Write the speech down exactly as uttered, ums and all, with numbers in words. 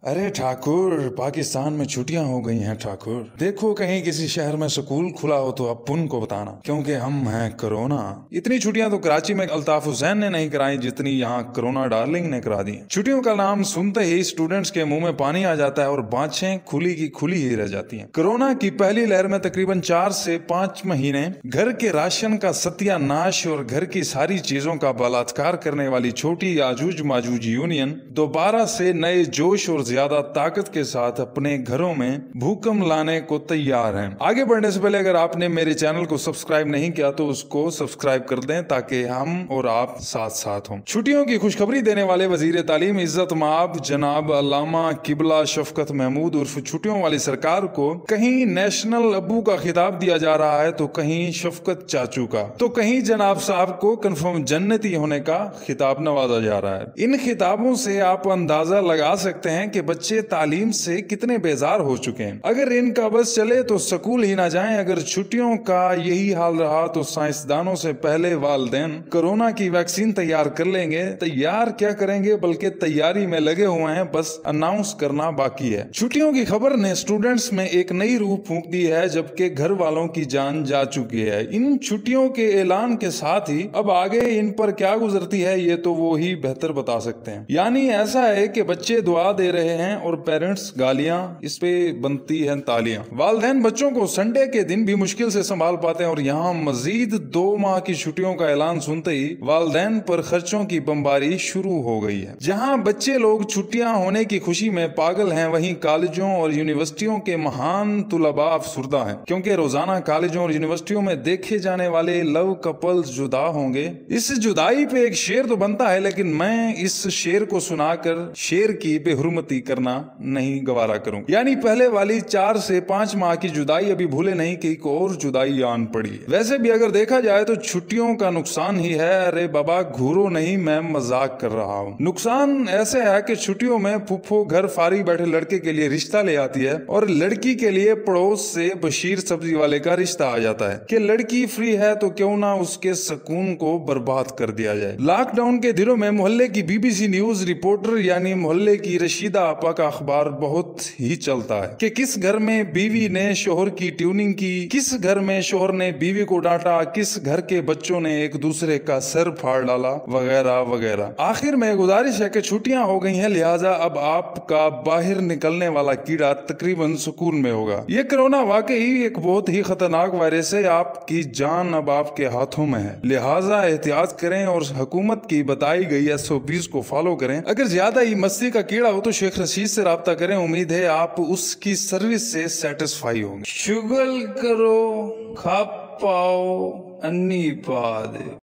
अरे ठाकुर, पाकिस्तान में छुट्टियां हो गई हैं ठाकुर। देखो कहीं किसी शहर में स्कूल खुला हो तो अब पुन को बताना, क्योंकि हम हैं कोरोना। इतनी छुट्टियां तो कराची में अल्ताफ हुसैन ने नहीं कराई जितनी यहाँ कोरोना डार्लिंग ने करा दी। छुट्टियों का नाम सुनते ही स्टूडेंट्स के मुंह में पानी आ जाता है और बाँछें खुली की खुली ही रह जाती हैं। कोरोना की पहली लहर में तकरीबन चार से पाँच महीने घर के राशन का सत्यानाश और घर की सारी चीजों का बलात्कार करने वाली छोटी याजूज माजूज यूनियन दोबारा से नए जोश और ज्यादा ताकत के साथ अपने घरों में भूकंप लाने को तैयार हैं। आगे बढ़ने से पहले अगर आपने मेरे चैनल को सब्सक्राइब नहीं किया तो उसको सब्सक्राइब कर दें ताकि हम और आप साथ साथ हों। छुट्टियों की खुशखबरी देने वाले वजीर तालीम इज्जत माब जनाब अल्लामा किबला शफकत महमूद उर्फ छुट्टियों वाली सरकार को कहीं नेशनल अब्बू का खिताब दिया जा रहा है तो कहीं शफकत चाचू का, तो कहीं जनाब साहब को कन्फर्म जन्नती होने का खिताब नवाजा जा रहा है। इन खिताबों से आप अंदाजा लगा सकते हैं कि बच्चे तालीम से कितने बेजार हो चुके हैं। अगर इनका बस चले तो स्कूल ही ना जाएं। अगर छुट्टियों का यही हाल रहा तो साइंसदानों से पहले वालिदैन कोरोना की वैक्सीन तैयार कर लेंगे। तैयार क्या करेंगे बल्कि तैयारी में लगे हुए हैं, बस अनाउंस करना बाकी है। छुट्टियों की खबर ने स्टूडेंट्स में एक नई रूह फूंक दी है, जबकि घर वालों की जान जा चुकी है। इन छुट्टियों के ऐलान के साथ ही अब आगे इन पर क्या गुजरती है ये तो वो ही बेहतर बता सकते हैं। यानी ऐसा है कि बच्चे दुआ दे रहे हैं और पेरेंट्स गालियां, इस पे बनती हैं तालियां। वालिदैन बच्चों को संडे के दिन भी मुश्किल से संभाल पाते हैं और यहाँ मजीद दो माह की छुट्टियों का ऐलान सुनते ही वालिदैन पर खर्चों की बमबारी शुरू हो गई है। जहाँ बच्चे लोग छुट्टियां होने की खुशी में पागल हैं, वहीं कॉलेजों और यूनिवर्सिटियों के महान तुलबा अफसुर्दा हैं, क्योंकि रोजाना कॉलेजों और यूनिवर्सिटियों में देखे जाने वाले लव कपल्स जुदा होंगे। इस जुदाई पे एक शेर तो बनता है, लेकिन मैं इस शेर को सुनाकर शेर की बेहुरमती करना नहीं गवारा करूं। यानी पहले वाली चार से पांच माह की जुदाई अभी भूले नहीं कि एक और जुदाई आन पड़ी है। वैसे भी अगर देखा जाए तो छुट्टियों का नुकसान ही है। अरे बाबा घूरो नहीं, मैं मजाक कर रहा हूँ। नुकसान ऐसे है कि छुट्टियों में फुफ्फो घर फारी बैठे लड़के के लिए रिश्ता ले आती है और लड़की के लिए पड़ोस से बशीर सब्जी वाले का रिश्ता आ जाता है कि लड़की फ्री है तो क्यों ना उसके सुकून को बर्बाद कर दिया जाए। लॉकडाउन के दिनों में मोहल्ले की बीबीसी न्यूज रिपोर्टर यानी मोहल्ले की रशीदा आपा का अखबार बहुत ही चलता है कि किस घर में बीवी ने शोहर की ट्यूनिंग की, किस घर में शोहर ने बीवी को डांटा, किस घर के बच्चों ने एक दूसरे का सर फाड़ डाला, वगैरह वगैरह। आखिर में गुजारिश है कि छुट्टियां हो गई हैं, लिहाजा अब आपका बाहर निकलने वाला कीड़ा तकरीबन सुकून में होगा। ये कोरोना वाकई एक बहुत ही खतरनाक वायरस है। आपकी जान अब आपके हाथों में है, लिहाजा एहतियात करें और हुकूमत की बताई गई एस ओ पीज़ को फॉलो करें। अगर ज्यादा ही मस्ती का कीड़ा हो तो शेख रशीद से राब्ता करें। उम्मीद है आप उसकी सर्विस से सेटिस्फाई होंगे। शुगल करो खा पाओ अन्नी पा दे।